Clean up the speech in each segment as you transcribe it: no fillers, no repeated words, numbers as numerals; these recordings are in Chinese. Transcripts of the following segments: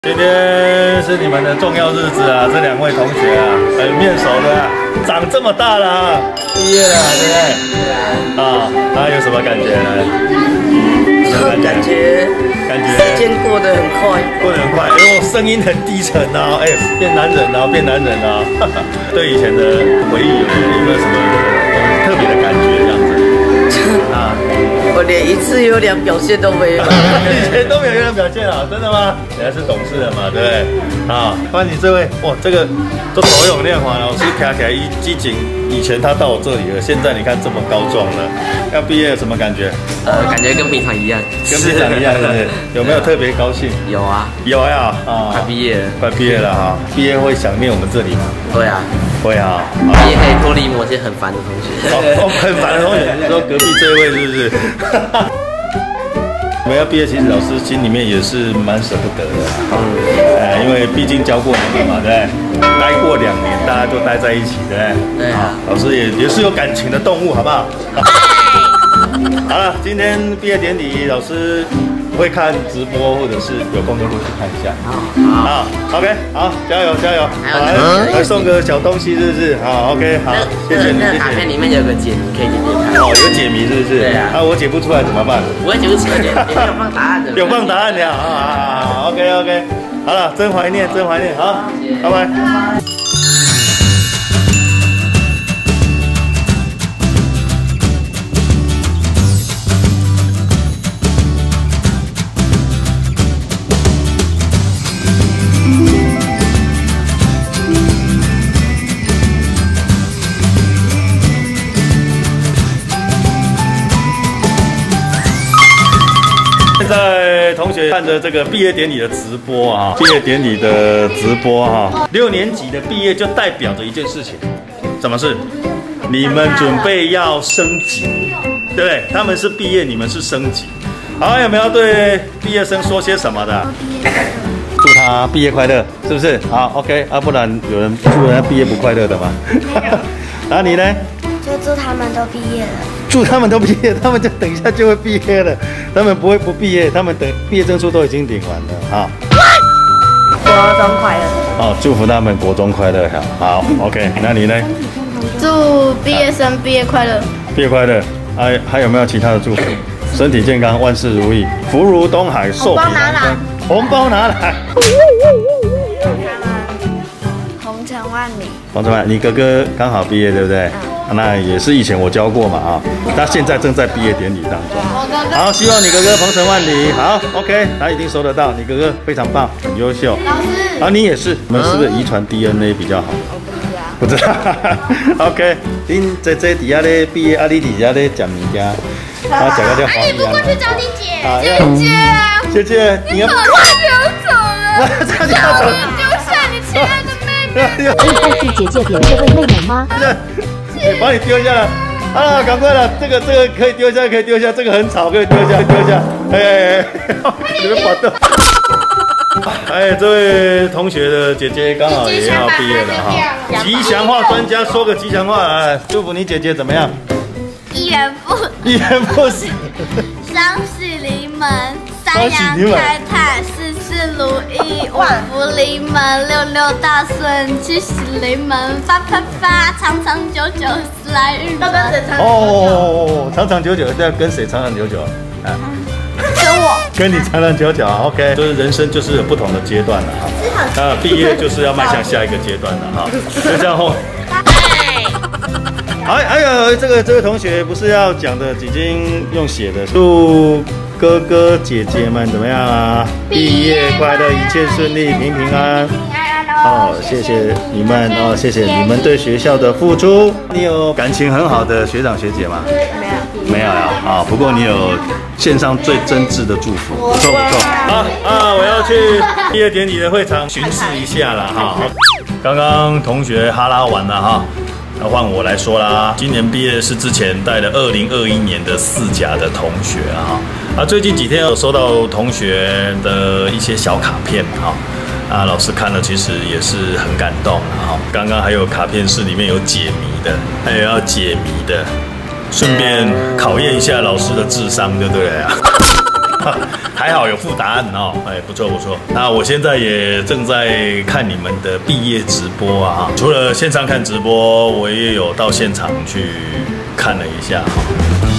今天是你们的重要日子啊！这两位同学啊，很面熟的啊，长这么大了啊，毕业了，对不对？啊，有什么感觉呢？感觉时间过得很快， 因为我声音很低沉啊，变男人啊，对以前的回忆有没有什么特别的感觉这样子？啊， 我连一次优良表现都没有， 以前都没有优良表现啊，真的吗？你还是懂事的嘛，对不对？啊，欢迎你这位，哇，这个都头泳练完，老师卡起来机警。以前他到我这里了，现在你看这么高壮了，要毕业有什么感觉？ 感觉跟平常一样， 跟平常一样，是不是？有没有特别高兴？ 有啊， 有呀， 快毕业了， 快毕业了哈！毕业会想念我们这里吗？ 会啊， 会啊。 毕业可以脱离某些很烦的同学。 很烦的同学，你说隔壁这位是不是？我们要毕业，其实老师心里面也是蛮舍不得的，因为毕竟教过你们嘛，对不对？待过2年，大家都待在一起，对不对？对啊。老师也是有感情的动物，好不好？好了，今天毕业典礼，老师会看直播，或者是有空就会去看一下。好 ，OK， 好，加油！来送个小东西，是不是？好 ，OK， 好，谢谢你。 那卡片里面有个解谜，可以解解看。 哦，有解谜是不是？对啊。我解不出来怎么办？ 我也解不出来，有放答案的。 有放答案的啊，OK， 好了，真怀念，好，拜拜。现在同学看着这个毕业典礼的直播啊，6年级的毕业就代表着一件事情，什么事？你们准备要升级，对不对？他们是毕业，你们是升级。好，有没有对毕业生说些什么的？祝他毕业快乐，是不是？好 ，OK， 不然有人祝人家毕业不快乐的吗？那你呢？ 就祝他们都毕业了。 祝他们都毕业，他们就等一下就会毕业了。他们不会不毕业，他们等毕业证书都已经领完了啊。 国中快乐。 哦，祝福他们国中快乐，好 ，OK。那你呢？ 祝毕业生毕业快乐。 毕业快乐，还有没有其他的祝福？身体健康，万事如意，福如东海，寿比南山。红包拿来。 红尘万里。 红尘万里，你哥哥刚好毕业，对不对？那也是以前我教过嘛啊，他现在正在毕业典礼当中。好，希望你哥哥鹏程万里。好 ，OK， 他一定收得到，你哥哥非常棒，很优秀。 老师， 你也是，你们是不是遗传 DNA 比较好？不知道。OK， 恁姐姐底下咧毕业，你底下咧讲物件，讲个叫黄你不过去找你姐姐姐，你要我流走了， 差点要走， 丢下你亲爱的妹妹。 可以代替姐姐点这位妹妹吗？ 把你丢下了，赶快了，这个可以丢下，这个很吵，可以丢下，你们跑掉。这位同学的姐姐刚好也要毕业了哈，吉祥话专家说个吉祥话，祝福你姐姐怎么样？ 一元复始，双喜临门，三阳开泰，事事如意，五福临门，六大顺，七喜临门，发，长长久久，时来运转。 哦，长长久久，这要跟谁长长久久？ 跟我， 跟你长长久久啊 ，OK， 就是人生就是有不同的阶段了哈，毕业就是要迈向下一个阶段了哈，就这样后。还有这位同学不是要讲的，已经用写的，祝哥哥姐姐们怎么样啊？毕业快乐，一切顺利，平安。谢谢你们谢谢你们对学校的付出。你有感情很好的学长学姐吗？没有呀，不过你有献上最真挚的祝福，不错。好我要去毕业典礼的会场巡视一下了哈。刚刚同学哈拉完了哈。那换我来说啦，今年毕业是之前带了2021年的4甲的同学最近几天有收到同学的一些小卡片老师看了其实也是很感动刚刚还有卡片室里面有解谜的，还有要解谜的，顺便考验一下老师的智商，对不对啊？ 还好有附答案哦，哎，不错不错。那我现在也正在看你们的毕业直播啊，除了线上看直播，我也有到现场去看了一下哈。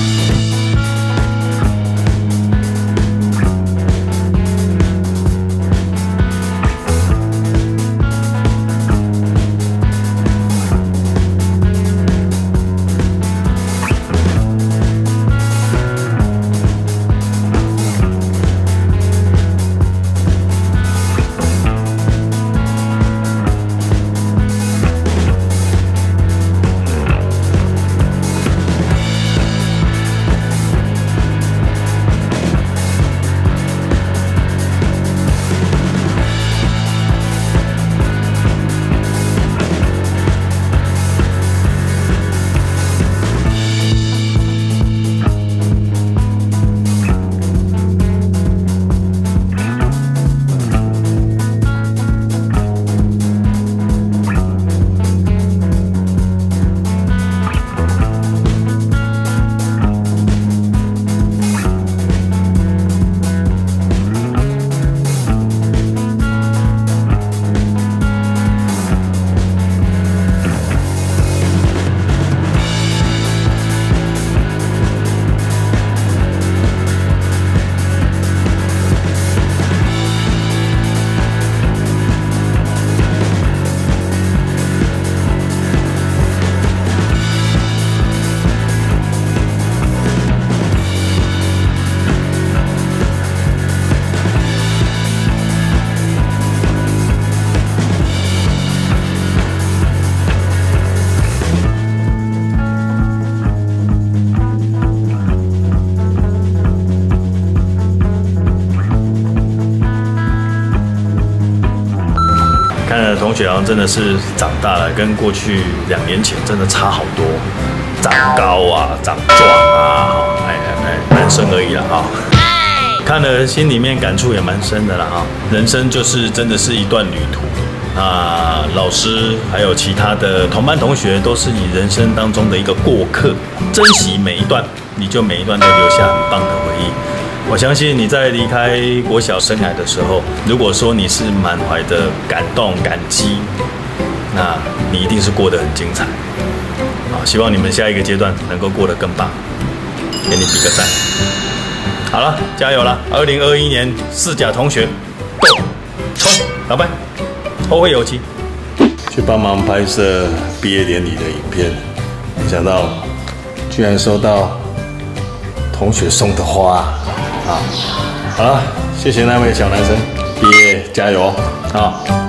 看了同学好像真的是长大了，跟过去2年前真的差好多，长高啊，长壮啊，男生而已啦哈。看了心里面感触也蛮深的啦哈。人生就是真的是一段旅途啊，老师还有其他的同班同学都是你人生当中的一个过客，珍惜每一段，你就每一段都留下很棒的回忆。我相信你在离开国小生涯的时候，如果说你是满怀的感动、感激，那你一定是过得很精彩。好，希望你们下一个阶段能够过得更棒，给你比个赞。好了，加油了！2021年4甲同学，Go，冲，老板，后会有期。去帮忙拍摄毕业典礼的影片，没想到居然收到同学送的花。好了，谢谢那位小男生，毕业加油啊！